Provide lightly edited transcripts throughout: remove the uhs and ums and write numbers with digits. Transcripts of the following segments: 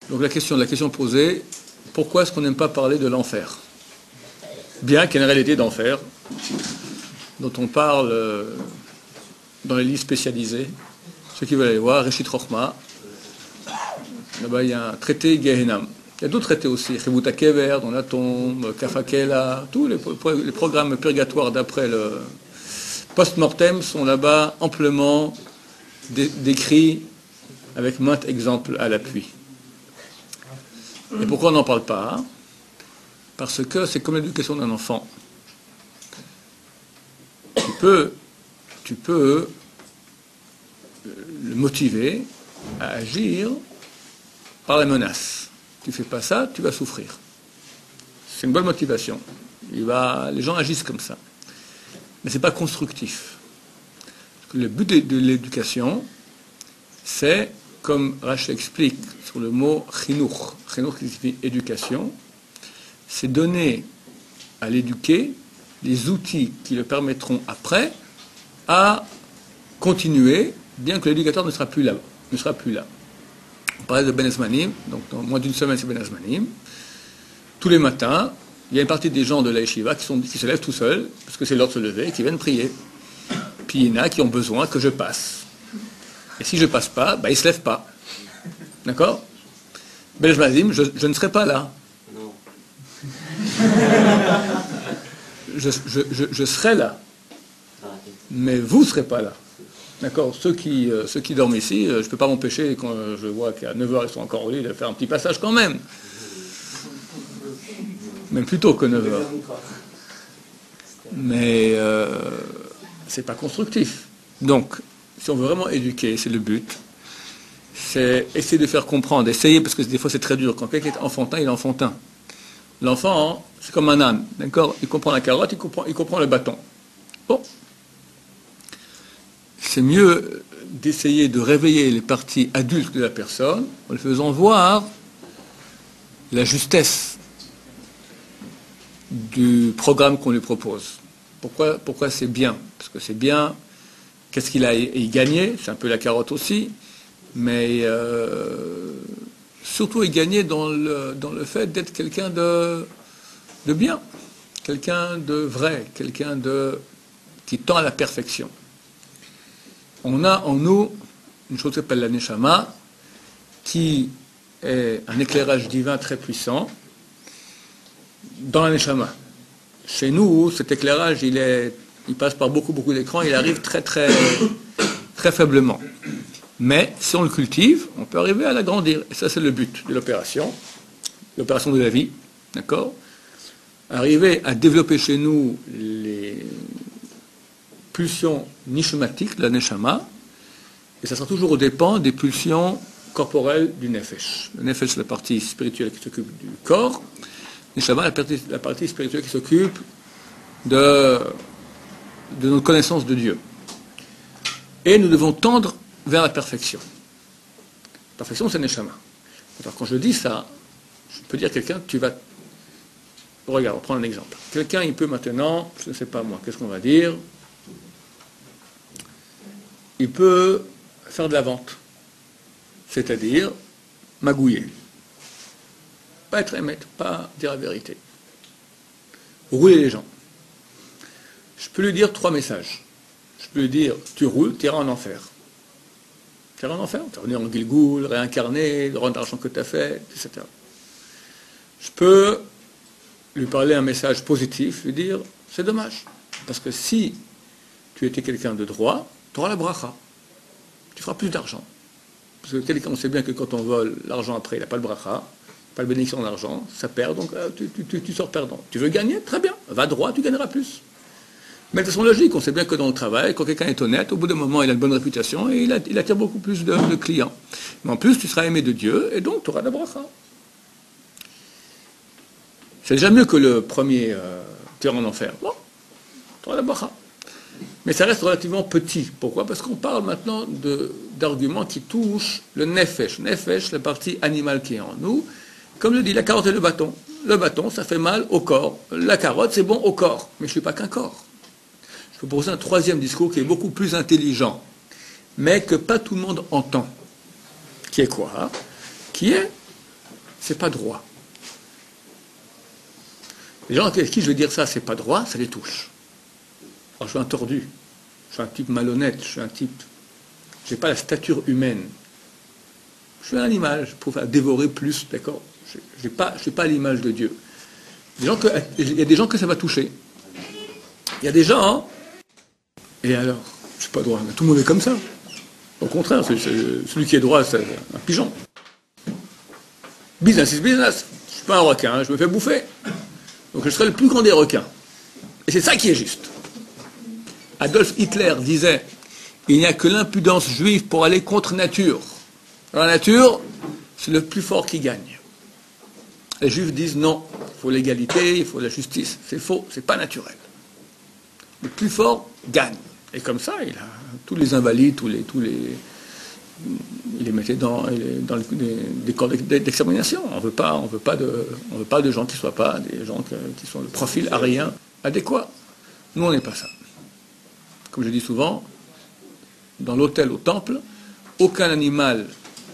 Donc la question posée, pourquoi est-ce qu'on n'aime pas parler de l'enfer? Bien qu'il y ait une réalité d'enfer, dont on parle dans les livres spécialisés. Ceux qui veulent aller voir, Reshit Chochma, là-bas il y a un traité Gehenam. Il y a d'autres traités aussi, Chivut HaKever, dans la tombe, Kafakela, tous les programmes purgatoires d'après le post-mortem sont là-bas amplement décrits avec maintes exemples à l'appui. Et pourquoi on n'en parle pas? Parce que c'est comme l'éducation d'un enfant. Tu peux le motiver à agir par la menace. Tu fais pas ça, tu vas souffrir. C'est une bonne motivation. Les gens agissent comme ça. Mais c'est pas constructif. Le but de l'éducation, c'est, comme Rashi explique sur le mot chinuch, chinuch qui signifie éducation, c'est donner à l'éduqué les outils qui le permettront après à continuer, bien que l'éducateur ne sera plus là. On parlait de Ben Ezmanim, donc dans moins d'une semaine c'est Ben Ezmanim. Tous les matins, il y a une partie des gens de la yeshiva qui se lèvent tout seuls, parce que c'est l'heure de se lever, et qui viennent prier. Puis il y en a qui ont besoin que je passe. Et si je ne passe pas, ils ne se lèvent pas. D'accord? Ben Ezmanim, je ne serai pas là. Non. Je serai là. Mais vous ne serez pas là. D'accord? Ceux qui dorment ici, je ne peux pas m'empêcher, quand je vois qu'à 9h ils sont encore au lit, de faire un petit passage quand même. Même plus tôt que 9h. Mais c'est pas constructif. Donc, si on veut vraiment éduquer, c'est le but, c'est essayer de faire comprendre, parce que des fois c'est très dur. Quand quelqu'un est enfantin, il est enfantin. L'enfant, c'est comme un âne, d'accord? Il comprend la carotte, il comprend le bâton. Bon. C'est mieux d'essayer de réveiller les parties adultes de la personne en lui faisant voir la justesse du programme qu'on lui propose. Pourquoi c'est bien? Parce que c'est bien, qu'est-ce qu'il a à y gagner? C'est un peu la carotte aussi, mais surtout y gagner dans le fait d'être quelqu'un de bien, quelqu'un de vrai, quelqu'un qui tend à la perfection. On a en nous une chose qui s'appelle la Neshama, qui est un éclairage divin très puissant dans la Neshama. Chez nous, cet éclairage, il passe par beaucoup d'écrans, il arrive très faiblement. Mais si on le cultive, on peut arriver à l'agrandir. Et ça, c'est le but de l'opération de la vie, d'accord? Arriver à développer chez nous les pulsions nishmatiques de la neshama, et ça sera toujours aux dépens des pulsions corporelles du nefesh. Le nefesh, c'est la partie spirituelle qui s'occupe du corps, neshama, la partie spirituelle qui s'occupe de notre connaissance de Dieu. Et nous devons tendre vers la perfection. La perfection, c'est neshama. Alors, quand je dis ça, je peux dire à quelqu'un, regarde, on prend un exemple. Quelqu'un, il peut maintenant, je ne sais pas moi, qu'est-ce qu'on va dire? Il peut faire de la vente, c'est-à-dire magouiller, pas être émettre, pas dire la vérité, rouler les gens. Je peux lui dire 3 messages. Je peux lui dire, tu roules, tu iras en enfer. Tu iras en enfer, tu vas revenir en Gilgoul, réincarner, rendre l'argent que tu as fait, etc. Je peux lui parler un message positif, lui dire, c'est dommage, parce que si tu étais quelqu'un de droit, tu auras la bracha. Tu feras plus d'argent. Parce que quelqu'un, on sait bien que quand on vole l'argent après, il n'a pas le bracha, pas le bénédiction d'argent, ça perd, donc tu sors perdant. Tu veux gagner? Très bien. Va droit, tu gagneras plus. Mais de façon logique, on sait bien que dans le travail, quand quelqu'un est honnête, au bout d'un moment, il a une bonne réputation et il attire beaucoup plus de clients. Mais en plus, tu seras aimé de Dieu et donc tu auras la bracha. C'est déjà mieux que le premier tu iras en enfer. Bon, tu auras la bracha. Mais ça reste relativement petit. Pourquoi? Parce qu'on parle maintenant d'arguments qui touchent le nefesh. Nefesh, la partie animale qui est en nous. Comme le dit la carotte et le bâton. Le bâton, ça fait mal au corps. La carotte, c'est bon au corps. Mais je ne suis pas qu'un corps. Je peux proposer un 3e discours qui est beaucoup plus intelligent, mais que pas tout le monde entend. Qui est quoi? Qui est c'est pas droit. Les gens à qui je vais dire ça, c'est pas droit, ça les touche. Alors je suis un tordu, je suis un type malhonnête, je suis un type... Je n'ai pas la stature humaine. Je suis un animal, je pourrais dévorer plus, d'accord? Je ne suis pas à l'image de Dieu. Il y a des gens que ça va toucher. Il y a des gens, et alors, je suis pas droit, mais tout le monde est comme ça. Au contraire, celui qui est droit, c'est un pigeon. Business is business. Je ne suis pas un requin, je me fais bouffer. Donc je serai le plus grand des requins. Et c'est ça qui est juste. Adolf Hitler disait, il n'y a que l'impudence juive pour aller contre nature. Dans la nature, c'est le plus fort qui gagne. Les juifs disent non, il faut l'égalité, il faut la justice. C'est faux, c'est pas naturel. Le plus fort gagne. Et comme ça, il a tous les invalides, il les mettait dans des corps d'extermination. On veut pas de gens qui soient pas des gens qui sont le profil arien adéquat. Nous, on n'est pas ça. Comme je dis souvent, dans l'autel au temple, aucun animal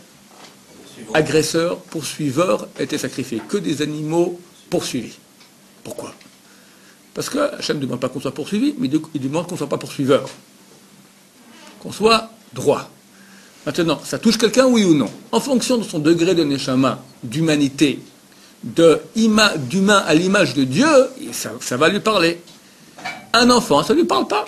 agresseur, poursuiveur était sacrifié, que des animaux poursuivis. Pourquoi? Parce que Hachem ne demande pas qu'on soit poursuivi, mais il demande qu'on ne soit pas poursuiveur. Qu'on soit droit. Maintenant, ça touche quelqu'un, oui ou non? En fonction de son degré de neshama, d'humanité, d'humain à l'image de Dieu, ça va lui parler. Un enfant, ça ne lui parle pas.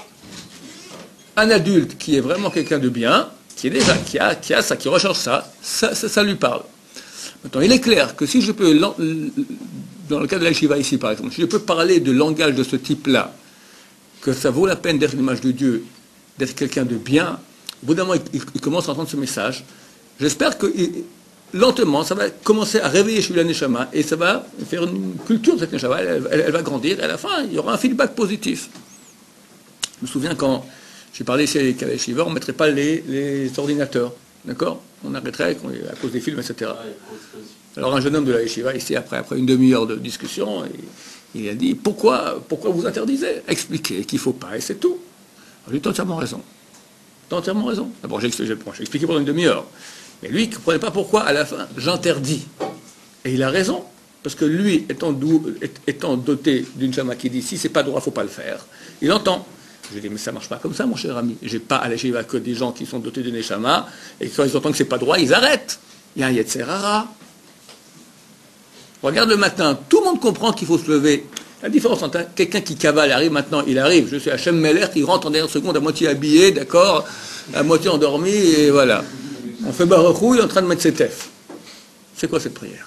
Un adulte qui est vraiment quelqu'un de bien, qui a ça, qui recherche ça lui parle. Maintenant, il est clair que si je peux, dans le cas de la yeshiva ici par exemple, si je peux parler de langage de ce type-là, que ça vaut la peine d'être l'image de Dieu, d'être quelqu'un de bien, au bout d'un moment, il commence à entendre ce message. J'espère que lentement, ça va commencer à réveiller chez lui la neshama, et ça va faire une culture de cette neshama, elle va grandir, et à la fin, il y aura un feedback positif. Je me souviens quand j'ai parlé ici avec la yeshiva, on ne mettrait pas les ordinateurs, d'accord? On arrêterait à cause des films, etc. Alors un jeune homme de la yeshiva, ici, après une demi-heure de discussion, il a dit, pourquoi vous interdisez? Expliquez qu'il ne faut pas, et c'est tout. Alors, j'ai entièrement raison. Entièrement raison. D'abord, j'ai expliqué pendant une demi-heure. Mais lui, il ne comprenait pas pourquoi, à la fin, j'interdis. Et il a raison. Parce que lui, étant doté d'une chama qui dit, si c'est pas droit, il ne faut pas le faire, il entend. Je lui dis, mais ça ne marche pas comme ça, mon cher ami. Je n'ai pas à la yeshiva que des gens qui sont dotés d'une neshama, et quand ils entendent que ce n'est pas droit, ils arrêtent. Il y a un yetzer hara. Regarde le matin, tout le monde comprend qu'il faut se lever. La différence entre quelqu'un qui cavale arrive maintenant, il arrive, je suis Hachem Meller, qui rentre en dernière seconde à moitié habillé, d'accord, à moitié endormi, et voilà. On fait Baruchou, il est en train de mettre ses tefs. C'est quoi cette prière?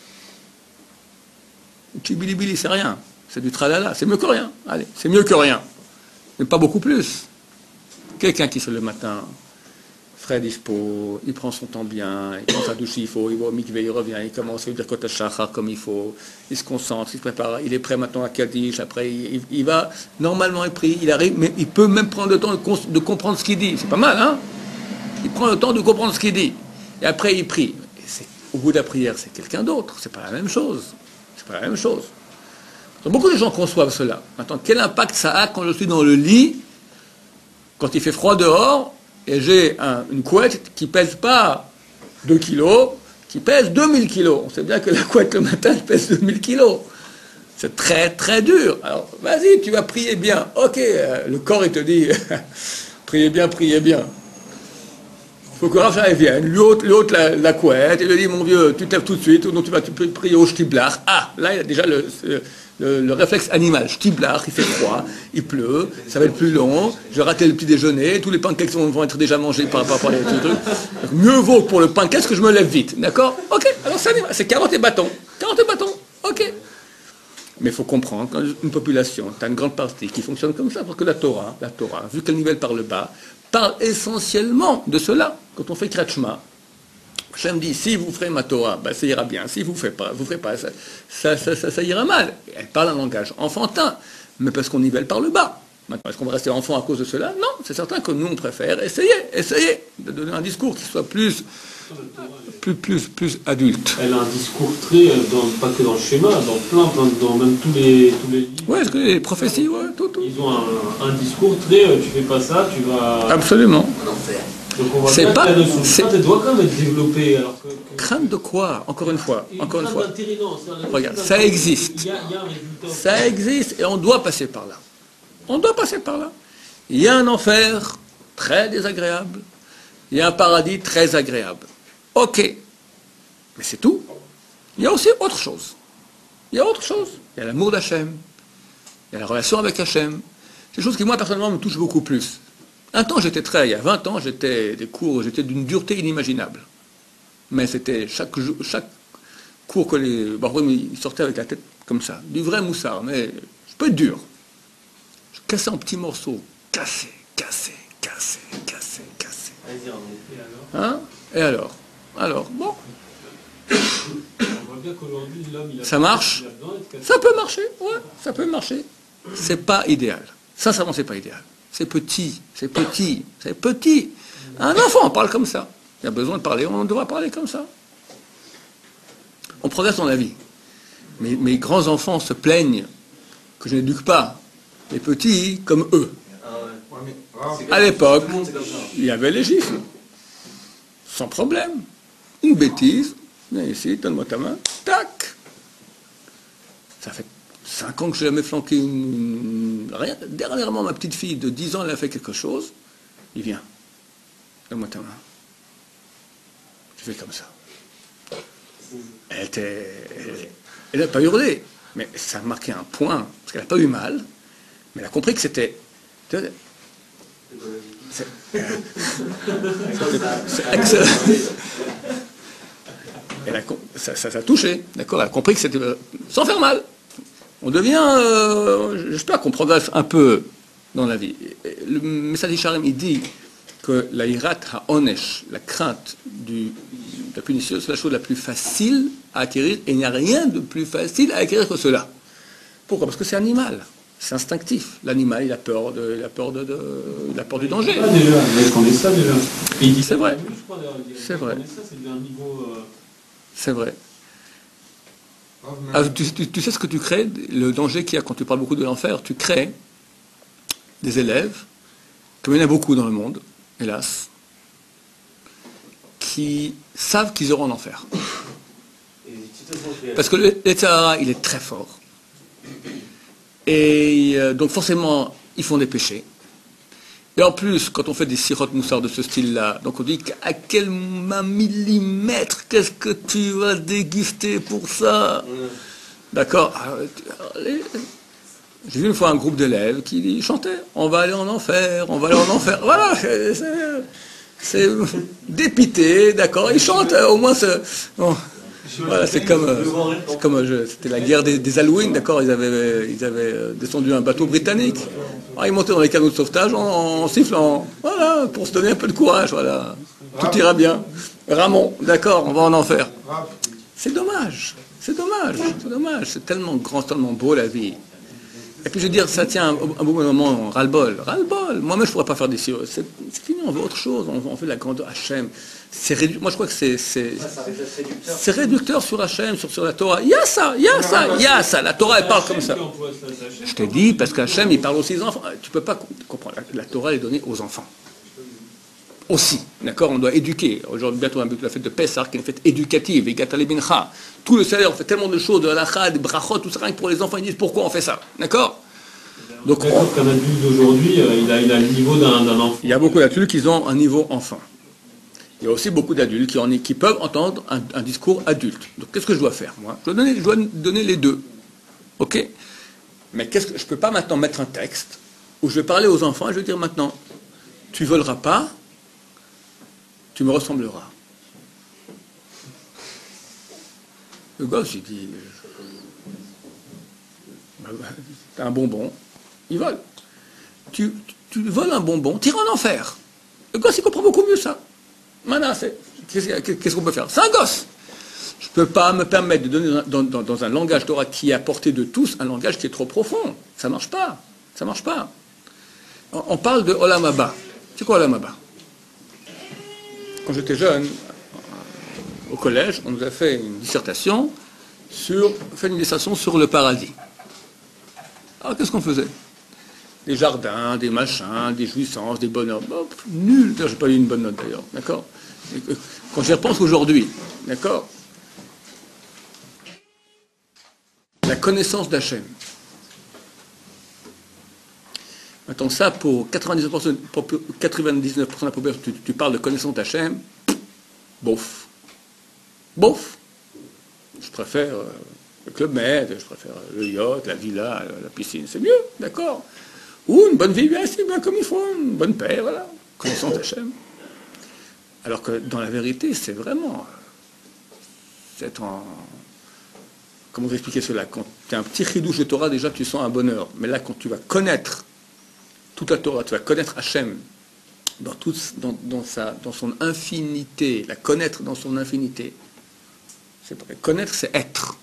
Chibilibili, c'est rien. C'est du tralala, c'est mieux que rien. Allez, c'est mieux que rien. Mais pas beaucoup plus. Quelqu'un qui se lève le matin, frais dispo, il prend son temps bien, il prend sa douche il faut, il va au mikvé, il revient, il commence à dire Kodesh Shachar comme il faut, il se concentre, il se prépare, il est prêt maintenant à Kaddish, après il va, normalement il prie, il arrive, mais il peut même prendre le temps de comprendre ce qu'il dit. C'est pas mal, hein? Il prend le temps de comprendre ce qu'il dit. Et après il prie. Et au bout de la prière, c'est quelqu'un d'autre, c'est pas la même chose. C'est pas la même chose. Donc, beaucoup de gens conçoivent cela. Maintenant, quel impact ça a quand je suis dans le lit, quand il fait froid dehors, et j'ai une couette qui pèse pas 2 kilos, qui pèse 2000 kilos. On sait bien que la couette le matin, elle pèse 2000 kilos. C'est très, très dur. Alors, vas-y, tu vas prier bien. Ok, le corps, il te dit, priez bien, priez bien. Il faut que Raphaël vienne, lui ôte la couette, et lui dit, mon vieux, tu te lèves tout de suite, ou non, tu peux prier au shtiblach. Ah, là, il y a déjà le réflexe animal, shtiblach, il fait froid, il pleut, ça va être plus long, je vais rater le petit déjeuner, tous les pancakes vont être déjà mangés par rapport à les trucs. Donc, mieux vaut pour le pancake que je me lève vite, d'accord? Ok, alors c'est carottes et bâtons. Carottes et bâtons, ok. Mais il faut comprendre, quand une population, tu as une grande partie qui fonctionne comme ça, parce que la Torah, vu qu'elle nivelle par le bas, parle essentiellement de cela. Quand on fait Kratchma, Hachem dit, si vous ferez ma Torah, ben, ça ira bien. Si vous ne ferez pas, ça ira mal. Elle parle un langage enfantin, mais parce qu'on nivelle par le bas. Maintenant, est-ce qu'on va rester enfant à cause de cela? Non, c'est certain que nous, on préfère essayer de donner un discours qui soit plus adulte. Elle a un discours très, pas que dans le schéma, dans même tous les livres. Oui, est-ce que les prophéties, ouais, tout. Ils ont un discours très, tu fais pas ça, tu vas... Absolument. Donc on voit C'est bien pas- que la notion de c'est- crainte, elle doit quand même être développée. Alors Crainte de quoi? Encore une fois. Encore une fois. d'intérêt, non, c'est un- Regarde, ça existe. Il y a un résultat. Ça existe et on doit passer par là. On doit passer par là. Il y a un enfer très désagréable. Il y a un paradis très agréable. Ok. Mais c'est tout. Il y a aussi autre chose. Il y a autre chose. Il y a l'amour d'Hachem. Il y a la relation avec Hachem. C'est des choses qui, moi, personnellement, me touchent beaucoup plus. Un temps, il y a 20 ans, j'étais d'une dureté inimaginable. Mais c'était chaque cours que les Barouim, ils sortaient avec la tête comme ça. Du vrai moussard, mais je peux être dur. Je cassais en petits morceaux. Cassé. Vas-y, on est fait alors. Hein? Et alors, bon, On voit bien qu'aujourd'hui, l'homme, il a ça marche. il a besoin d'être cassé. Ça peut marcher, ouais, ça peut marcher. C'est pas idéal. Sincèrement, c'est pas idéal. C'est petit. Un enfant parle comme ça. Il a besoin de parler, on devra parler comme ça. On progresse dans la vie. Mais mes grands enfants se plaignent que je n'éduque pas les petits comme eux. À l'époque, il y avait les gifles. Sans problème. Une bêtise. Viens ici, donne-moi ta main. Tac. Ça fait 5 ans que je n'ai jamais flanqué rien. Dernièrement, ma petite fille de 10 ans, elle a fait quelque chose. Il vient. Donne-moi ta main. Je fais comme ça. Elle n'a pas hurlé. Mais ça a marqué un point. Parce qu'elle n'a pas eu mal. Mais elle a compris que c'était... C'est excellent. Ça a touché, d'accord. Elle a compris que c'était sans faire mal. On devient, j'espère qu'on progresse un peu dans la vie. Le message d'Isharim, il dit que la hirat ha'onesh, la crainte de la punition, c'est la chose la plus facile à acquérir, et il n'y a rien de plus facile à acquérir que cela. Pourquoi? Parce que c'est animal. C'est instinctif. L'animal, il a peur du danger. Ah, déjà, mais qu'on est ça déjà. Et il dit C'est vrai. je crois, d'ailleurs, il dit, C'est vrai. qu'on est ça, c'est d'un niveau. C'est vrai. Alors, tu sais ce que tu crées, le danger qu'il y a quand tu parles beaucoup de l'enfer, tu crées des élèves, comme il y en a beaucoup dans le monde, hélas, qui savent qu'ils auront l'enfer. Parce que le Tzahara, il est très fort. Et donc forcément, ils font des péchés. Et en plus, quand on fait des sirotes moussards de ce style-là, donc on dit à quel millimètre, qu'est-ce que tu vas déguster pour ça? D'accord. J'ai vu une fois un groupe d'élèves qui chantait « On va aller en enfer, on va aller en enfer ». Voilà, c'est dépité, d'accord. Ils chantent, au moins bon. Voilà, c'était la guerre des Alouines, d'accord. Ils avaient descendu un bateau britannique. Alors, ils montaient dans les canaux de sauvetage en sifflant, voilà, pour se donner un peu de courage, voilà. Tout ira bien. Ramon, d'accord, on va en enfer. C'est dommage, c'est c'est tellement grand, tellement beau la vie. Et puis je veux dire, ça tient un beau moment, ras-le-bol. Moi-même, je ne pourrais pas faire des sirops. C'est fini, on veut autre chose, on fait de la grandeur Hachem. Moi, je crois que c'est réducteur sur Hachem, sur la Torah. Il y a ça. La Torah, elle parle comme ça. Je te dis, parce qu'Hachem, il parle aussi aux enfants. Tu ne peux pas comprendre. La Torah, elle est donnée aux enfants. Aussi, d'accord. On doit éduquer. Aujourd'hui, bientôt, on a la fête de Pessah, qui est une fête éducative, et Gatale Bincha. Tout le salaire, on fait tellement de choses, de halakha, des brachot, tout ça, rien que pour les enfants, ils disent pourquoi on fait ça, d'accord. Donc, qu'un adulte d'aujourd'hui, il a le niveau d'un enfant. Il y a beaucoup d'adultes qui ont un niveau enfant. Il y a aussi beaucoup d'adultes qui peuvent entendre un discours adulte. Donc, qu'est-ce que je dois faire, moi? Je dois donner les deux, ok. Mais je ne peux pas maintenant mettre un texte où je vais parler aux enfants et je vais dire maintenant, tu voleras pas, tu me ressembleras. Le gosse, il dit, t'as un bonbon, il vole. Tu voles un bonbon, t'iras en enfer. Le gosse, il comprend beaucoup mieux ça. Maintenant, qu'est-ce qu'on peut faire? C'est un gosse. Je ne peux pas me permettre de donner dans un langage Torah qui est à portée de tous, un langage qui est trop profond. Ça ne marche pas. Ça marche pas. On parle de Olam Haba. C'est quoi Olam Haba? Quand j'étais jeune, au collège, on nous a fait une dissertation sur le paradis. Alors qu'est-ce qu'on faisait? des jardins, des machins, des jouissances, des bonheurs. Bon, nul. Je n'ai pas eu une bonne note d'ailleurs, d'accord. Quand j'y repense aujourd'hui, d'accord, la connaissance d'Hachem. Maintenant, ça, pour 99% de la population, tu parles de connaissance d'Hachem, bof. Bof. Je préfère le Club Med, je préfère le yacht, la villa, la piscine, c'est mieux, d'accord. Ou une bonne vie, bien comme il faut, une bonne paix, voilà. Connaissance d'Hachem. Alors que dans la vérité, c'est vraiment... c'est en... Comment vous expliquer cela? Quand tu as un petit chidouche de Torah, déjà tu sens un bonheur. Mais là, quand tu vas connaître toute la Torah, tu vas connaître Hachem dans son infinité, la connaître dans son infinité. Connaître, c'est être.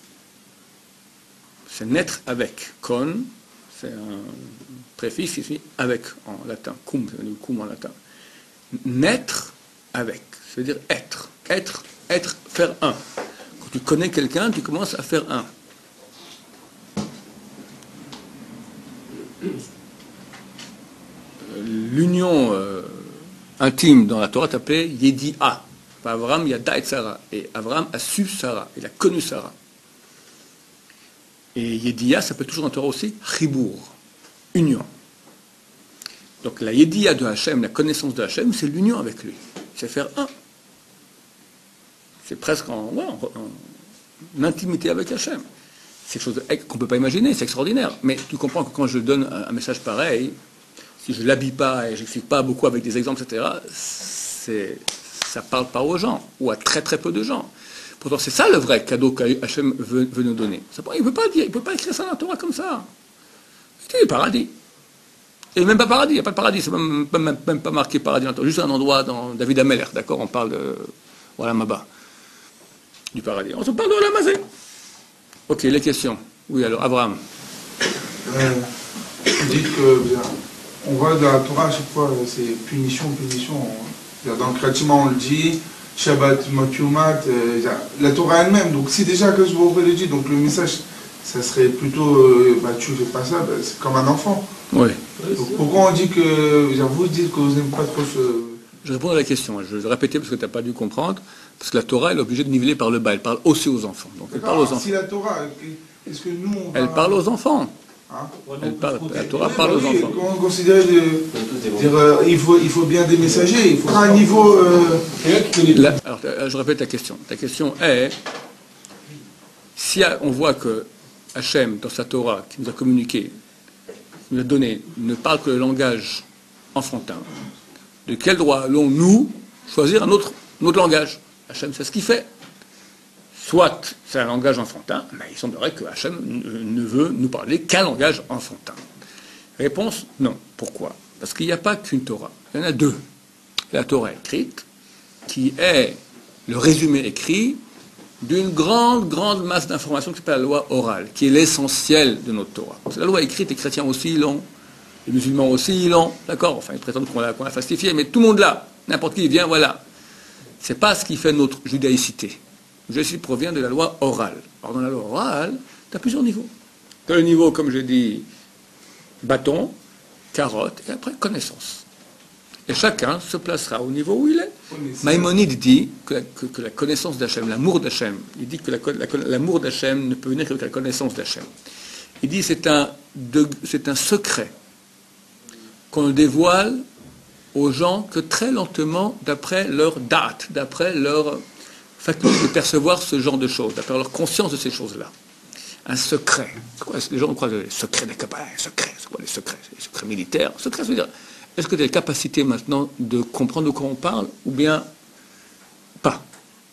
C'est naître avec. Con, c'est un préfixe qui signifie avec en latin. Cum, c'est le cum en latin. Naître avec, ça veut dire être. Être, faire un. Quand tu connais quelqu'un, tu commences à faire un. L'union intime dans la Torah est appelée Yedi'a. Abraham Yada et Sarah. Et Abraham a su Sarah. Il a connu Sarah. Et Yedi'a, ça peut toujours dans la Torah aussi Chibour. Union. Donc la Yedi'a de Hachem, la connaissance de Hachem, c'est l'union avec lui. C'est faire un. C'est presque en intimité avec Hachem. C'est quelque chose qu'on ne peut pas imaginer, c'est extraordinaire. Mais tu comprends que quand je donne un message pareil, si je ne l'habille pas et je n'explique pas beaucoup avec des exemples, etc., ça ne parle pas aux gens, ou à très très peu de gens. Pourtant, c'est ça le vrai cadeau qu'Hachem veut nous donner. Il ne peut pas écrire ça dans la Torah comme ça. C'est le paradis. Et même pas paradis, il n'y a pas de paradis, c'est même pas marqué paradis dans la Torah. Juste un endroit dans David Ameller, d'accord, on parle de Maba, du paradis. On se parle de Olamazé. Ok, les questions. Oui, alors, Abraham. Vous dites que on voit dans la Torah à chaque fois, c'est punition. Dans le chrétiment, on le dit, Shabbat, Motumat, la Torah elle-même. Donc si déjà que je vous le dit, donc le message, ça serait plutôt, tu fais pas ça, c'est comme un enfant. Oui. Donc pourquoi on dit que, vous dites que vous n'aimez pas trop ce... Je réponds à la question, je vais répéter parce que tu n'as pas dû comprendre, parce que la Torah, elle est obligée de niveler par le bas, elle parle aussi aux enfants. Donc elle parle aux enfants. Si la Torah, est-ce que nous... Elle parle aux enfants. Hein? La Torah parle aux enfants. Comment considérer il faut bien des messagers, il faut un niveau... Alors, je répète ta question. Ta question est, si on voit que Hachem, dans sa Torah, qui nous a communiqué, qui nous a donné, ne parle que le langage enfantin, de quel droit allons-nous choisir un autre langage? Hachem, c'est ce qu'il fait. Soit c'est un langage enfantin, mais il semblerait que Hachem ne veut nous parler qu'un langage enfantin. Réponse, non. Pourquoi? Parce qu'il n'y a pas qu'une Torah. Il y en a deux. La Torah écrite, qui est le résumé écrit d'une grande masse d'informations qui s'appelle la loi orale, qui est l'essentiel de notre Torah. Parce que la loi écrite, les chrétiens aussi l'ont, les musulmans aussi l'ont, d'accord? Enfin, ils prétendent qu'on l'a falsifié, mais tout le monde l'a. N'importe qui vient, voilà. C'est pas ce qui fait notre judaïcité. La judaïcité provient de la loi orale. Alors dans la loi orale, tu as plusieurs niveaux. Tu as le niveau, comme je dis, bâton, carotte, et après connaissance. Et chacun se placera au niveau où il est. Maïmonide dit que la connaissance d'Hachem, l'amour d'Hachem, il dit que l'amour d'Hachem ne peut venir qu'avec la connaissance d'Hachem. Il dit que c'est un secret qu'on ne dévoile aux gens que très lentement, d'après leur date, d'après leur faculté de percevoir ce genre de choses, d'après leur conscience de ces choses-là. Un secret. C'est quoi? Les gens croient les secrets des capables. Secret, c'est quoi les secrets? Les secrets militaires. Secret, ça veut dire, est-ce que tu as la capacité maintenant de comprendre de quoi on parle, ou bien pas?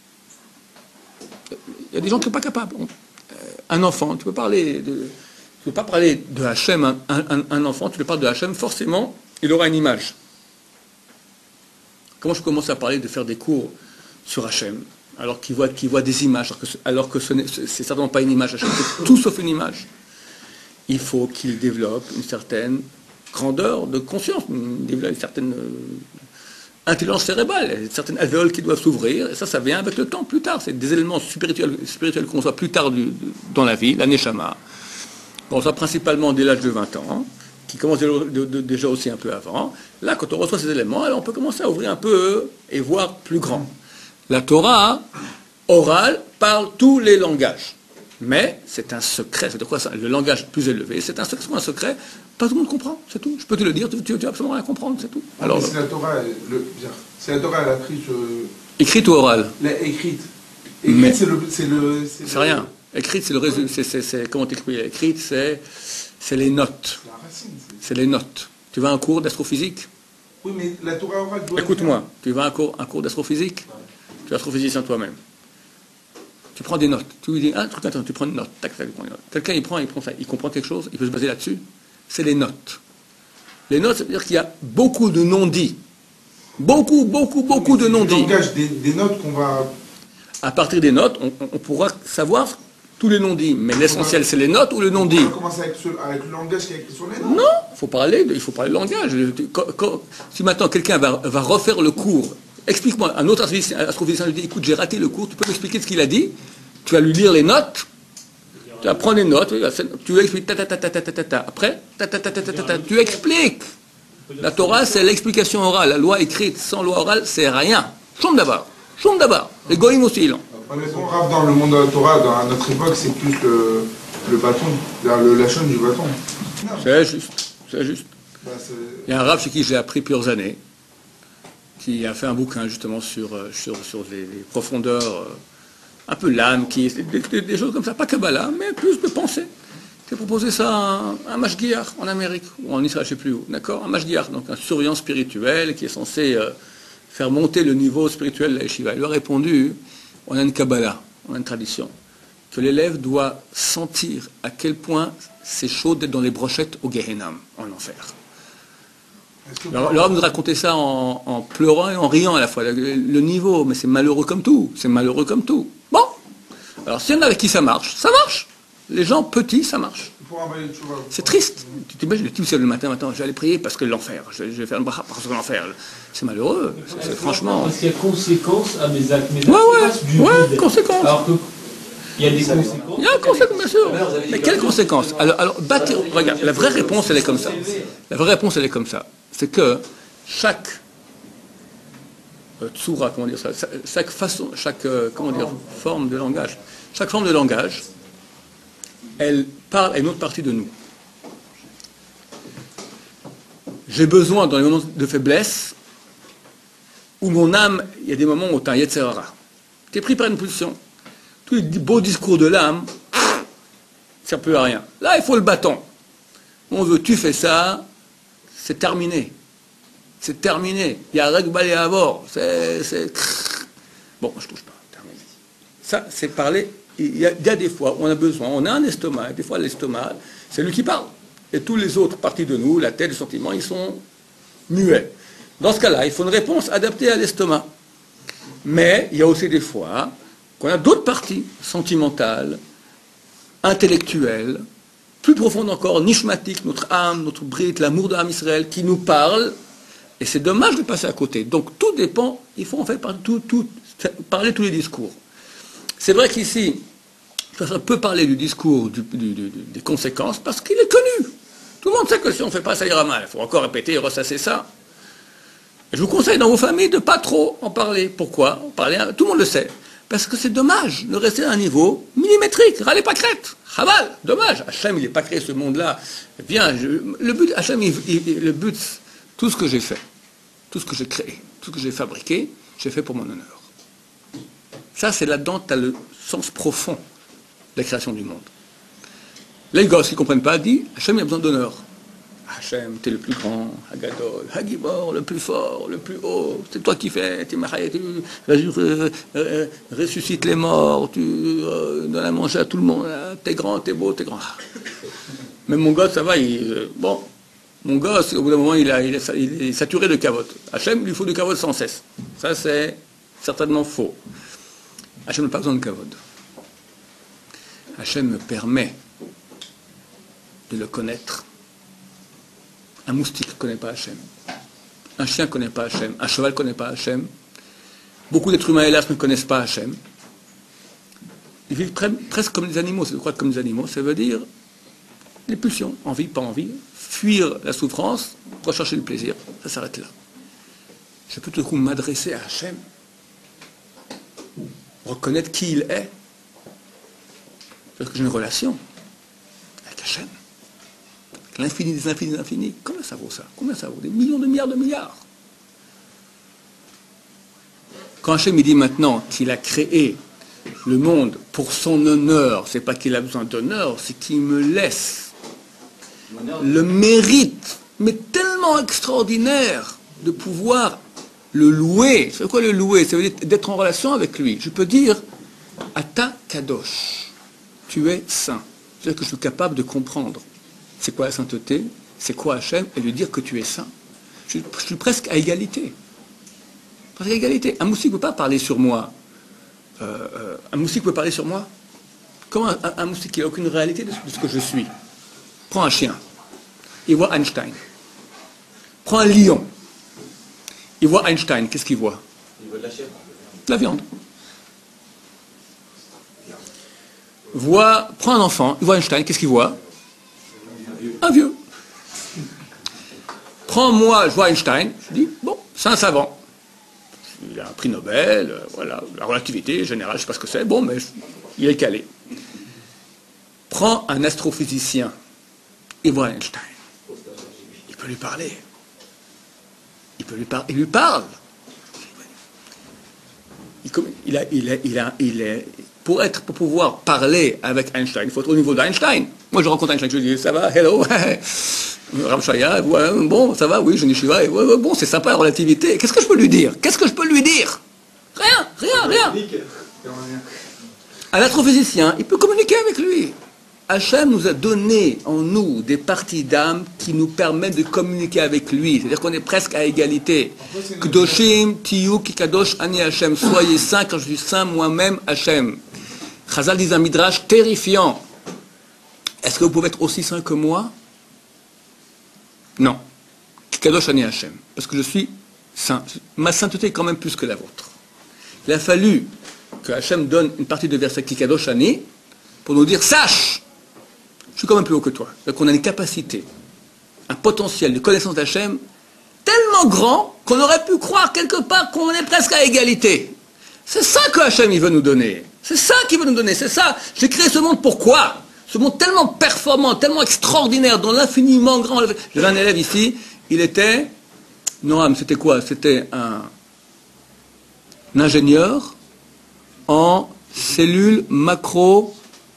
Il y a des gens qui ne sont pas capables. Un enfant, tu peux pas parler de Hachem, un enfant, tu lui parles de Hachem, forcément, il aura une image. Comment je commence à parler de faire des cours sur Hachem, alors qu'il voit des images, alors que c'est certainement pas une image Hachem, c'est tout sauf une image. Il faut qu'il développe une certaine grandeur de conscience, une certaine intelligence cérébrale, certaines alvéoles qui doivent s'ouvrir, et ça vient avec le temps, plus tard. C'est des éléments spirituels qu'on voit plus tard dans la vie, la neshama. Bon, ça principalement dès l'âge de 20 ans, qui commence déjà aussi un peu avant. Là, quand on reçoit ces éléments, alors on peut commencer à ouvrir un peu et voir plus grand. La Torah orale parle tous les langages. Mais c'est un secret. C'est de quoi ça? Le langage plus élevé, c'est un secret. Pas tout le monde comprend, c'est tout. Je peux te le dire, tu vas absolument rien comprendre, c'est tout. Alors, si la Torah, elle a pris... Écrite ou orale? Écrite. Mais c'est rien. Écrite, c'est le résultat. Comment t'écris? Écrite, c'est les notes. C'est les notes. Tu vas à un cours d'astrophysique? Oui, mais la Torah orale doit... Écoute-moi, tu vas à un cours d'astrophysique? Tu es astrophysicien toi-même. Tu prends des notes. Tu lui dis, un truc, attends, tu prends une note. Tac, tac, tu prends une note. Quelqu'un, il prend ça. Il comprend quelque chose, il peut se baser là-dessus. C'est les notes. Les notes, ça veut dire qu'il y a beaucoup de non-dits. Beaucoup de non-dits. Le langage des notes qu'on va... À partir des notes, on pourra savoir tous les non-dits. Mais l'essentiel, c'est les notes ou le non-dit? On va commencer avec le langage qui est écrit sur les notes. Non, il faut parler de langage. Si maintenant quelqu'un va refaire le cours, explique-moi, un autre astrophysicien lui dit, écoute, j'ai raté le cours, tu peux m'expliquer ce qu'il a dit? Tu vas lui lire les notes, tu vas prendre les notes, tu lui expliques, après, tu expliques. La Torah, c'est l'explication orale. La loi écrite sans loi orale, c'est rien. Chom d'abord. Les goïms aussi, là. Honnêtement, Rav, dans le monde de la Torah, à notre époque, c'est plus le bâton, la chaîne du bâton. C'est juste. Il y a un Rav chez qui j'ai appris plusieurs années, qui a fait un bouquin justement sur les profondeurs, un peu l'âme, des choses comme ça, pas Kabbalah, mais plus de pensée. J'ai proposé ça à un Mashgiach en Amérique, ou en Israël, je ne sais plus où, d'accord? Un Mashgiach, donc un surveillant spirituel qui est censé faire monter le niveau spirituel de la yeshiva. Il lui a répondu, on a une Kabbalah, on a une tradition, que l'élève doit sentir à quel point c'est chaud d'être dans les brochettes au Gehenam, en enfer. Alors, l'homme nous racontait ça en pleurant et en riant à la fois, le niveau, mais c'est malheureux comme tout, Bon, alors s'il y en a avec qui ça marche. Les gens petits, ça marche. C'est triste. Tu t'imagines, tu sais, le matin, je vais aller prier parce que l'enfer, je vais faire une bracha parce que l'enfer, c'est malheureux, c'est franchement... Parce qu'il y a conséquence à mes actes. Ouais, conséquence. Alors que... Il y a des conséquences. Il y a une conséquence, bien sûr. Mais quelles conséquences? Alors, regarde, la vraie réponse, elle est comme ça. C'est que chaque tsura, comment dire ça, chaque façon, forme de langage, elle parle à une autre partie de nous. J'ai besoin, dans les moments de faiblesse, où mon âme, il y a des moments où tu as un yetzer hara. Tu es pris par une pulsion. Tous les beaux discours de l'âme, ça ne sert plus à rien. Là, il faut le bâton. On veut, tu fais ça, c'est terminé. Il y a règle balai à bord. Bon, je touche pas. Terminé. Ça, c'est parler. Il y a des fois où on a besoin, on a un estomac, des fois l'estomac, c'est lui qui parle. Et tous les autres parties de nous, la tête, les sentiments, ils sont muets. Dans ce cas-là, il faut une réponse adaptée à l'estomac. Mais il y a aussi des fois qu'on a d'autres parties sentimentales, intellectuelles, plus profondes encore, nishmatique, notre âme, notre brit, l'amour de l'âme Israël, qui nous parle, et c'est dommage de passer à côté. Donc tout dépend, il faut en fait parler tous les discours. C'est vrai qu'ici, on peut parler du discours des conséquences, parce qu'il est connu. Tout le monde sait que si on ne fait pas, ça ira mal. Il faut encore répéter et ressasser ça. Je vous conseille dans vos familles de ne pas trop en parler. Pourquoi? Tout le monde le sait. Parce que c'est dommage de rester à un niveau millimétrique. Râlez pas crête. Chaval, dommage. Hachem, il n'est pas créé ce monde-là. Viens, le but, Hachem, le but, tout ce que j'ai fait, tout ce que j'ai créé, tout ce que j'ai fabriqué, j'ai fait pour mon honneur. Ça, c'est là-dedans, tu as le sens profond de la création du monde. Les gosses qui ne comprennent pas disent, Hachem, il a besoin d'honneur. Hachem, tu es le plus grand, Hagadol, Hagibor, le plus fort, le plus haut, c'est toi qui fais, tu ressuscites les morts, tu donnes à manger à tout le monde, t'es grand, t'es beau, t'es grand. Mais mon gosse, ça va, mon gosse, au bout d'un moment, il est saturé de cavote. Hachem, il lui faut du cavote sans cesse. Ça, c'est certainement faux. Hachem n'a pas besoin de cavote. Hachem me permet de le connaître. Un moustique ne connaît pas Hachem. Un chien ne connaît pas Hachem. Un cheval ne connaît pas Hachem. Beaucoup d'êtres humains, hélas, ne connaissent pas Hachem. Ils vivent presque comme des animaux. C'est de croire comme des animaux. Ça veut dire, Les pulsions, envie, pas envie, fuir la souffrance, rechercher le plaisir, ça s'arrête là. Je peux tout d'un coup m'adresser à Hachem, reconnaître qui il est, parce que j'ai une relation avec Hachem, avec l'infini des infinis des infinis. Combien ça vaut ça? Combien ça vaut? Des millions de milliards de milliards. Quand Hachem il dit maintenant qu'il a créé le monde pour son honneur, c'est pas qu'il a besoin d'honneur, c'est qu'il me laisse le mérite, mais tellement extraordinaire de pouvoir le louer. C'est quoi le louer? Ça veut dire d'être en relation avec lui. Je peux dire Ata Kadosh, tu es saint. C'est-à-dire que je suis capable de comprendre c'est quoi la sainteté, c'est quoi Hachem, et lui dire que tu es saint. Je suis presque à égalité. Presque à égalité. Un moustique ne peut pas parler sur moi. Un moustique peut parler sur moi? Comment un moustique qui n'a aucune réalité de ce que je suis? Prends un chien, il voit Einstein. Prends un lion, il voit Einstein, qu'est-ce qu'il voit? Il voit de la chair. De la viande. Prends un enfant, il voit Einstein, qu'est-ce qu'il voit? Un vieux. Prends-moi, je vois Einstein, je dis, bon, c'est un savant. Il a un prix Nobel, voilà, la relativité générale, je ne sais pas ce que c'est, bon, mais il est calé. Prends un astrophysicien, il voit Einstein. Il peut lui parler. Il lui parle. Pour pouvoir parler avec Einstein, il faut être au niveau d'Einstein. Moi, je rencontre Einstein, je lui dis, ça va, hello, Rav Shaya, bon, ça va, oui, je n'y vais, bon, c'est sympa la relativité. Qu'est-ce que je peux lui dire? Rien. Un astrophysicien, il peut communiquer avec lui. Hachem nous a donné en nous des parties d'âme qui nous permettent de communiquer avec lui. C'est-à-dire qu'on est presque à égalité. Kedoshim, Tiyu, Kikadosh, Ani Hachem. Soyez saints quand je suis saint moi-même, Hachem. Chazal dit un midrash terrifiant. Est-ce que vous pouvez être aussi saint que moi? Non. Kikadosh, Ani Hachem. Parce que je suis saint. Ma sainteté est quand même plus que la vôtre. Il a fallu que Hachem donne une partie de verset Kikadosh, Ani pour nous dire, sache, je suis quand même plus haut que toi. Donc on a une capacité, un potentiel de connaissance d'Hachem tellement grand qu'on aurait pu croire quelque part qu'on est presque à égalité. C'est ça que Hachem il veut nous donner. C'est ça qu'il veut nous donner. C'est ça. J'ai créé ce monde pourquoi? Ce monde tellement performant, tellement extraordinaire, dans l'infiniment grand. J'avais un élève ici, il était, Noam, c'était quoi? C'était un ingénieur en cellules macro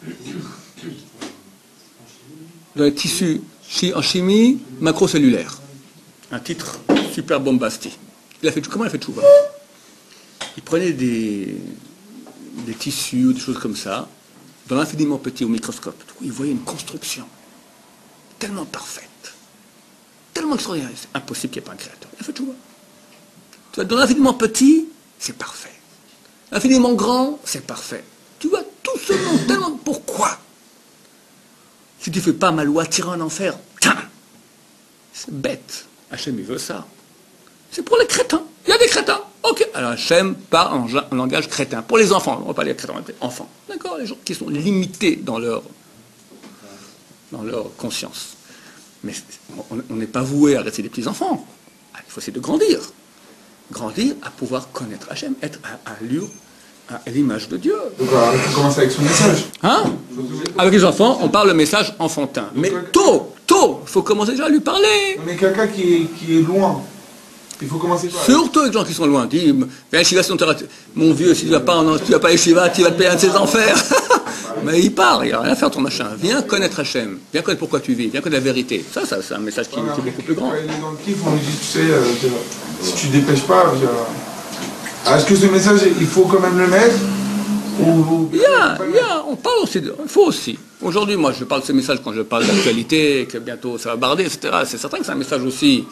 dans les tissus en chimie macrocellulaire. Un titre super bombastique. Comment il a fait Tchouva? Il prenait des tissus ou des choses comme ça, dans l'infiniment petit au microscope. Il voyait une construction tellement parfaite, tellement extraordinaire. C'est impossible qu'il n'y ait pas un créateur. Il a fait Tchouva. Tu vois, dans l'infiniment petit, c'est parfait. L'infiniment grand, c'est parfait. Tu vois, tout ce monde tellement... Pourquoi? Si tu ne fais pas ma loi, t'iras en enfer. C'est bête. Hachem, il veut ça. C'est pour les crétins. Il y a des crétins. Ok. Alors Hachem parle en langage crétin. Pour les enfants. On ne va pas les crétins, on va les enfants. D'accord? Les gens qui sont limités dans leur conscience. Mais on n'est pas voué à rester des petits enfants. Il faut essayer de grandir. Grandir à pouvoir connaître Hachem, être à l'image de Dieu. Donc, il faut commencer avec son message. Hein? Avec les enfants, on parle le message enfantin. Mais tôt, il faut commencer déjà à lui parler. Mais quelqu'un qui est loin, il faut commencer par... Surtout avec les gens qui sont loin. Dis, viens à Shiva, mon vieux, si tu vas pas à Shiva, tu vas te payer un de ses enfers. Mais il part, il n'y a rien à faire ton machin. Viens connaître Hachem, viens connaître pourquoi tu vis, viens connaître la vérité. Ça c'est un message qui est beaucoup plus grand. Il est dans le kiff, on lui dit, tu sais, si tu ne dépêches pas, est-ce que ce message, il faut quand même le mettre on parle aussi, il faut aussi. Aujourd'hui, moi, je parle de ces messages quand je parle d'actualité, que bientôt ça va barder, etc. C'est certain que c'est un message aussi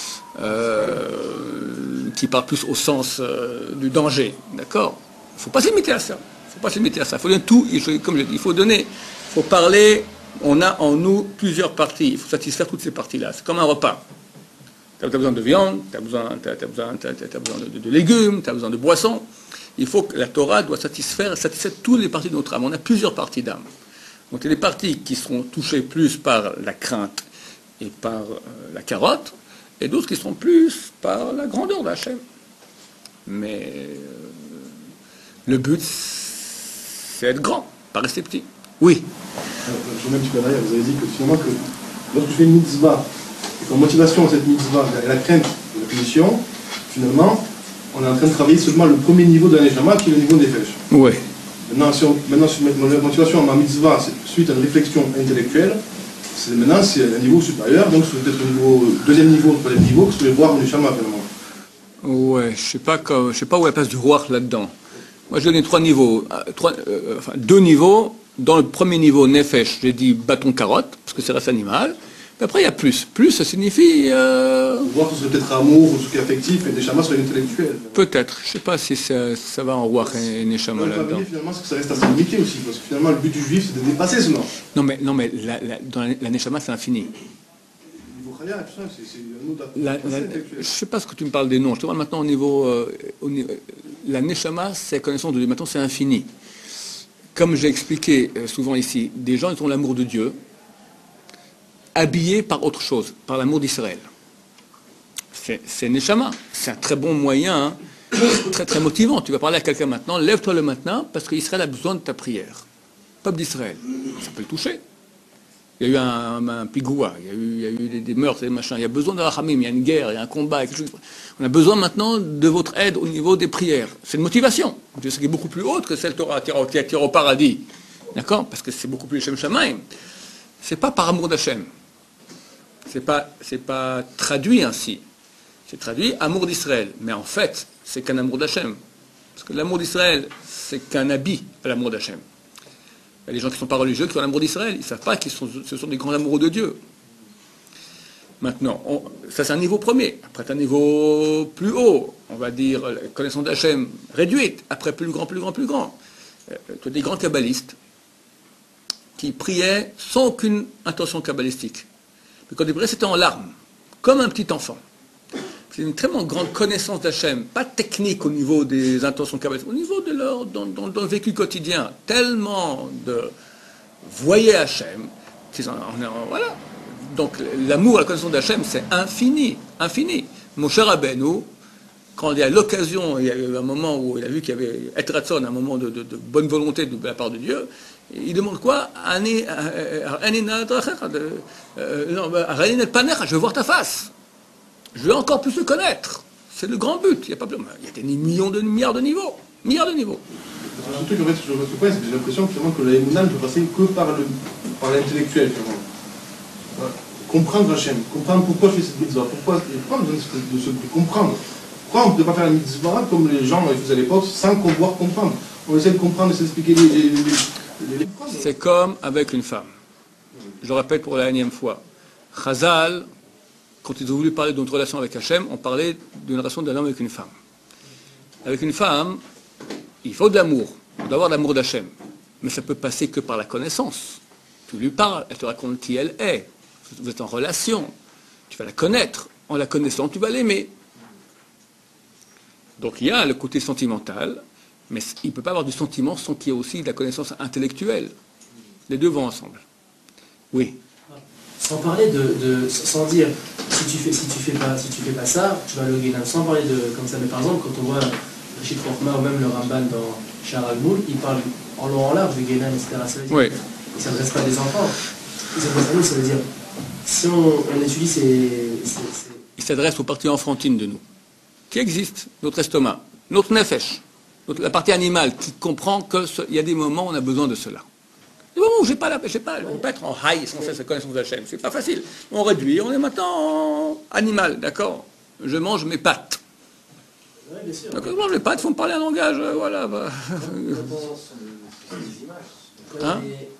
qui parle plus au sens du danger, d'accord? Il ne faut pas se limiter à ça. Il faut donner tout, comme je dis, il faut parler, on a en nous plusieurs parties, il faut satisfaire toutes ces parties-là. C'est comme un repas. Tu as besoin de viande, tu as besoin de légumes, tu as besoin de boissons. Il faut que la Torah doit satisfaire toutes les parties de notre âme. On a plusieurs parties d'âme. Donc il y a des parties qui seront touchées plus par la crainte et par la carotte, et d'autres qui seront plus par la grandeur d'Hachem. Mais le but, c'est être grand, pas rester petit. Oui. Je reviens un petit peu derrière, vous avez dit que finalement, que lorsque je fais une mitzvah, et qu'en motivation à cette mitzvah, la crainte de la punition, finalement, on est en train de travailler seulement le premier niveau de la neshama, qui est le niveau des fèches. Oui. Maintenant, si je mets ma motivation à ma mitzvah, c'est suite à une réflexion intellectuelle, maintenant c'est un niveau supérieur, donc c'est peut-être un deuxième niveau, troisième niveau, que je vais voir le neshama finalement. Ouais, je sais pas où est la place du roi là-dedans. Moi, j'ai donné 3 niveaux, enfin 2 niveaux. Dans le premier niveau, nefesh, j'ai dit bâton carotte, parce que c'est race animale. Mais après, il y a plus. Plus, ça signifie... Voir que ce serait peut-être amour, ou ce qui est affectif, et neshama serait intellectuel. Peut-être. Je sais pas si ça va en roi et neshama là-dedans. Finalement, c'est que ça reste assez limité aussi, parce que finalement, le but du juif, c'est de dépasser ce nom. Non, mais dans la neshama, c'est infini. Je ne sais pas ce que tu me parles des noms. Je te parle maintenant au niveau la neshama, c'est connaissance de Dieu. Maintenant, c'est infini. Comme j'ai expliqué souvent ici, des gens, ils ont l'amour de Dieu, habillés par autre chose, par l'amour d'Israël. C'est neshama. C'est un très bon moyen, hein, très très motivant. Tu vas parler à quelqu'un maintenant, lève-toi le matin, parce qu'Israël a besoin de ta prière. Peuple d'Israël, ça peut le toucher. Il y a eu un pigoua, il y a eu des meurtres, des machins. Il y a besoin de rachamim, il y a une guerre, il y a un combat. On a besoin maintenant de votre aide au niveau des prières. C'est une motivation. C'est ce qui est beaucoup plus haute que celle qui attire au paradis. D'accord? Parce que c'est beaucoup plus Shem Shamaim. C'est pas par amour d'Hachem. C'est pas traduit ainsi. C'est traduit amour d'Israël. Mais en fait, c'est qu'un amour d'Hachem. Parce que l'amour d'Israël, c'est qu'un habit à l'amour d'Hachem. Il y a des gens qui ne sont pas religieux, qui ont l'amour d'Israël. Ils ne savent pas que ce sont des grands amoureux de Dieu. Maintenant, ça c'est un niveau premier. Après, un niveau plus haut, on va dire, la connaissance d'Hachem réduite. Après, plus grand, plus grand, plus grand. Tu as des grands kabbalistes qui priaient sans aucune intention kabbalistique. Mais quand ils priaient, c'était en larmes, comme un petit enfant. C'est une très grande connaissance d'Hachem, pas technique au niveau des intentions kabbalistiques, au niveau de leur, dans le vécu quotidien, tellement de voyer Hachem, voilà. Donc l'amour, la connaissance d'Hachem, c'est infini, infini. Mon cher Rabbeinu, quand il y a l'occasion, il y a eu un moment où il a vu qu'il y avait Et Ratzon, un moment de bonne volonté de la part de Dieu, il demande quoi? Je veux voir ta face. Je veux encore plus le connaître. C'est le grand but. Il y a des milliards de niveaux. Milliards de niveaux. Surtout qu'en fait, ce que je vois, c'est que j'ai l'impression que la Emouna ne peut passer que par l'intellectuel. Comprendre Hachem, comprendre pourquoi je fais cette mitzvah, pourquoi de comprendre. Pourquoi on ne peut pas faire la mitzvah comme les gens faisaient à l'époque sans pouvoir comprendre. On essaie de comprendre, essaie d'expliquer les C'est comme avec une femme. Je répète pour la énième fois. Chazal, quand ils ont voulu parler de notre relation avec Hachem, on parlait d'une relation d'un homme avec une femme. Avec une femme, il faut de l'amour. On doit avoir l'amour d'Hachem. Mais ça peut passer que par la connaissance. Tu lui parles, elle te raconte qui elle est. Vous êtes en relation. Tu vas la connaître. En la connaissant, tu vas l'aimer. Donc il y a le côté sentimental, mais il ne peut pas avoir du sentiment sans qu'il y ait aussi de la connaissance intellectuelle. Les deux vont ensemble. Oui. Sans parler sans dire si tu fais pas ça, tu vas le Guénam, sans parler de comme ça. Mais par exemple, quand on voit Rishit Rochma ou même le Ramban dans Shar Agmoul, il parle en long en large de Guénam, etc. Ça veut dire, oui. Il ne s'adresse pas à des enfants. Il s'adresse à nous, ça veut dire si on étudie Il s'adresse aux parties enfantines de nous, qui existent, notre estomac, notre nefesh, la partie animale qui comprend qu'il y a des moments où on a besoin de cela. Des moments où on ne peut pas être en high sans cesse la connaissance d'Hachem, c'est pas facile. On réduit, on est maintenant animal, d'accord? Je mange mes pâtes. Oui, bien sûr. Donc, je mange mes pâtes, il faut me parler un langage, voilà. Hein?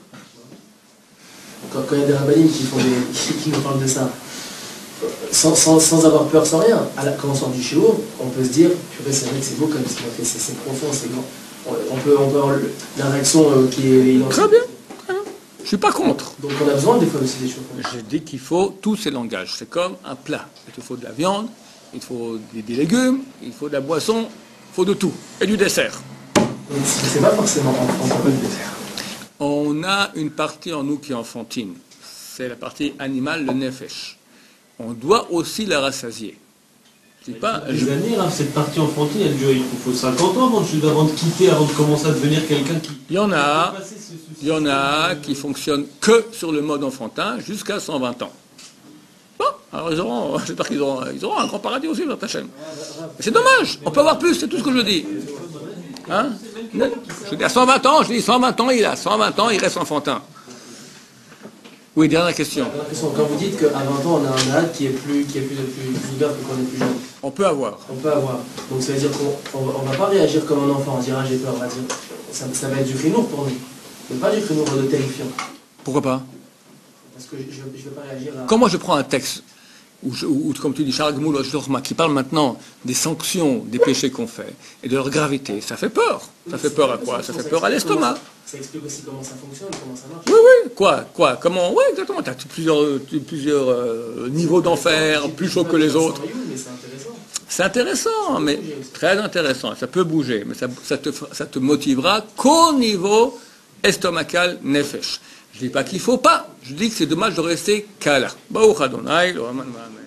Quand il y a des rabbinim qui nous parlent de ça, sans avoir peur, sans rien, quand on sort du shiur, on peut se dire, purée, c'est vrai que c'est beau comme ce qu'il a fait, c'est profond, c'est grand. On peut avoir la réaction qui est identique. Très bien. Je ne suis pas contre. Donc on a besoin des fois aussi des choses. Je dis qu'il faut tous ces langages. C'est comme un plat. Il te faut de la viande, il te faut des légumes, il faut de la boisson, il faut de tout. Et du dessert. Donc c'est pas forcément en France. On a une partie en nous qui est enfantine. C'est la partie animale, le nefesh. On doit aussi la rassasier. Je dis pas, Les années, là, cette partie enfantine, elle dure, il faut 50 ans avant de quitter, avant de commencer à devenir quelqu'un qui... Il y en a qui fonctionnent que sur le mode enfantin jusqu'à 120 ans. Bon, alors j'espère qu'ils auront un grand paradis aussi dans ta chaîne. C'est dommage, on peut avoir plus, c'est tout ce que je dis. Hein? Je dis à 120 ans, je dis 120 ans, il a 120 ans, il reste enfantin. Oui, dernière question. Quand vous dites qu'à 20 ans, on a un âge qui est plus ouvert que quand on est plus jeune. On peut avoir. On peut avoir. Donc ça veut dire qu'on ne va pas réagir comme un enfant, on dira j'ai peur, on va dire. Ça va être du khinour pour nous. Mais pas du khinour de terrifiant. Pourquoi pas? Parce que je ne vais pas réagir à... Quand moi je prends un texte, ou comme tu dis, Charles Gmoul, qui parle maintenant des sanctions des péchés qu'on fait, et de leur gravité, ça fait peur. Ça fait peur à quoi? Ça fait peur à l'estomac. Ça explique aussi comment ça fonctionne, comment ça marche. Oui, quoi? Comment? Oui, exactement. Tu as plusieurs niveaux d'enfer, plus chaud que les autres. C'est intéressant, mais très intéressant. Ça peut bouger, mais ça te motivera qu'au niveau estomacal nefesh. Je ne dis pas qu'il ne faut pas. Je dis que c'est dommage de rester qu'à là. Baruch Adonai, le Rahman Mahamed.